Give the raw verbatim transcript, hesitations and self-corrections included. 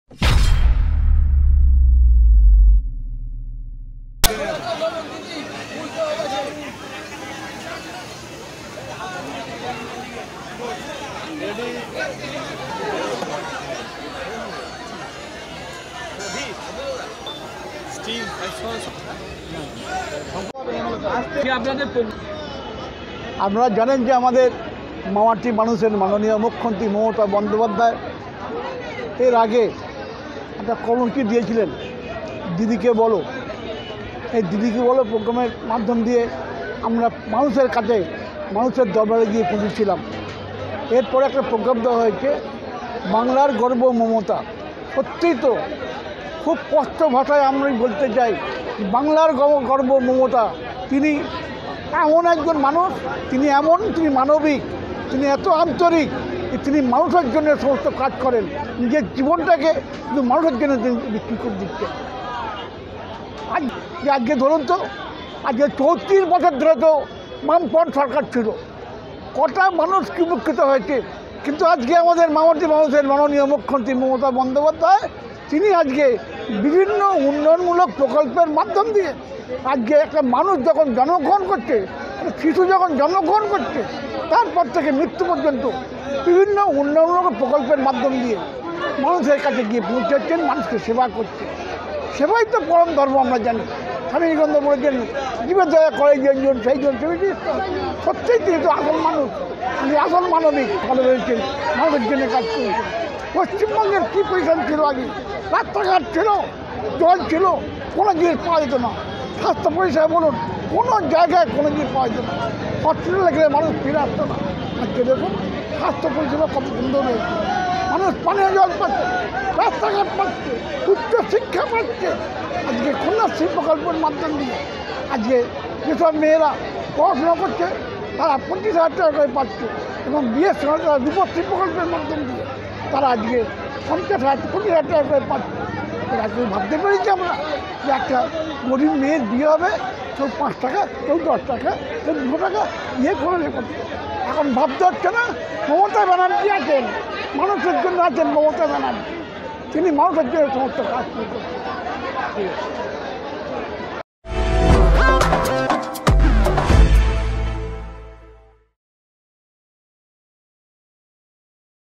আপনারা জানেন যে আমাদের মামাটি মানুষের মাননীয় মুখ্যমন্ত্রী মমতা বন্দ্যোপাধ্যায় এর আগে একটা কর্মসূচি দিয়েছিলেন দিদিকে বলো। এই দিদিকে বলো প্রোগ্রামের মাধ্যম দিয়ে আমরা মানুষের কাছে মানুষের দরবারে গিয়ে পৌঁছেছিলাম। এরপরে একটা প্রোগ্রাম দেওয়া হয়েছে বাংলার গর্ব মমতা। সত্যিই তো খুব কষ্ট ভাষায় আমরা বলতে চাই বাংলার গর্ব মমতা। তিনি এমন একজন মানুষ, তিনি এমন তিনি মানবিক, তিনি এত আন্তরিক, তিনি মানুষের জন্য সমস্ত কাজ করেন। নিজের জীবনটাকে কিন্তু মানুষের জন্য তিনি বিক্রি করে দিচ্ছেন। আজ আজকে ধরুন তো আজকে চৌত্রিশ বছর ধরে তো বামফ্রন্ট সরকার ছিল, কটা মানুষ কি উপকৃত হয়েছে। কিন্তু আজকে আমাদের মামাটি মানুষের মাননীয় মুখ্যমন্ত্রী মমতা বন্দ্যোপাধ্যায় তিনি আজকে বিভিন্ন উন্নয়নমূলক প্রকল্পের মাধ্যম দিয়ে আজকে একটা মানুষ যখন জন্মগ্রহণ করছে, একটা শিশু যখন জন্মগ্রহণ করছে, তারপর থেকে মৃত্যু পর্যন্ত বিভিন্ন উন্নয়নমূলক প্রকল্পের মাধ্যম দিয়ে মানুষের কাছে গিয়ে পৌঁছাচ্ছেন, মানুষকে সেবা করছে। সেবাই তো পরম ধর্ম আমরা জানি। স্বামী বিবেকানন্দ বলেছেন জীবের দয়া করে যেজন সেই জন সেবী। সত্যিই তিনি তো আসল মানুষ, তিনি আসল মানবিক ভালো রয়েছেন, মানুষের জন্য কাজ করেছেন। পশ্চিমবঙ্গের কী পজিশন ছিল আগে, রাস্তাঘাট ছিল, জল ছিল, কোনো জিনিস পাওয়া যেত না। স্বাস্থ্য পরিষেবা বলুন, কোনো জায়গায় কোনো জিনিস পাওয়া যেত না। হসপিটালে গেলে মানুষ ফিরে আসতো না। আজকে দেখুন স্বাস্থ্য পরিষেবা কত সুন্দর হয়েছে, মানুষ পানীয় জল পাচ্ছে, রাস্তাঘাট পাচ্ছে, উচ্চ শিক্ষা পাচ্ছে। আজকে কন্যাশ্রী প্রকল্পের মাধ্যম দিয়ে আজকে যেসব মেয়েরা পড়াশোনা করছে তারা পঁচিশ হাজার টাকা করে পাচ্ছে, এবং বিয়ের সময় তারা রূপশ্রী প্রকল্পের মাধ্যম দিয়ে তারা আজকে পঞ্চাশ হাজার পঁচিশ হাজার টাকা করে পাচ্ছে। আজকে ভাবতে পেরেছি আমরা যে একটা গরিব মেয়ের বিয়ে হবে, কেউ পাঁচ টাকা, কেউ দশ টাকা, কেউ দুশো টাকা ইয়ে করে করছে। এখন ভাবতে হচ্ছে না মমতা ব্যানার্জি আছেন, মানুষের জন্য আছেন মমতা ব্যানার্জি, তিনি মানুষের জন্য সমস্ত কাজ করছেন।